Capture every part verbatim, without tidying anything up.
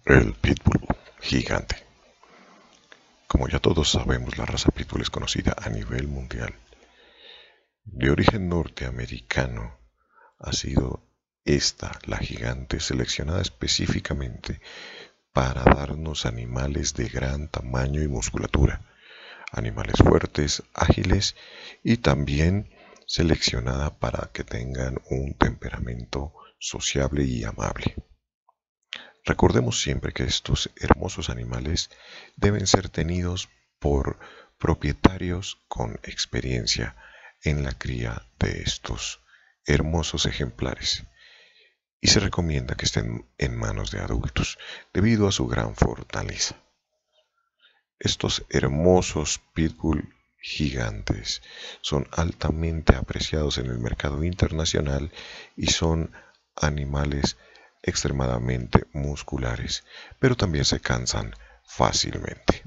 El Pitbull gigante. Como ya todos sabemos, la raza Pitbull es conocida a nivel mundial. De origen norteamericano, ha sido esta, la gigante, seleccionada específicamente para darnos animales de gran tamaño y musculatura, animales fuertes, ágiles y también seleccionada para que tengan un temperamento sociable y amable. Recordemos siempre que estos hermosos animales deben ser tenidos por propietarios con experiencia en la cría de estos hermosos ejemplares y se recomienda que estén en manos de adultos debido a su gran fortaleza. Estos hermosos pitbull gigantes son altamente apreciados en el mercado internacional y son animales extremadamente musculares, pero también se cansan fácilmente.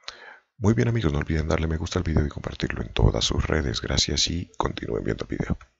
Muy bien amigos, no olviden darle me gusta al video y compartirlo en todas sus redes. Gracias y continúen viendo el video.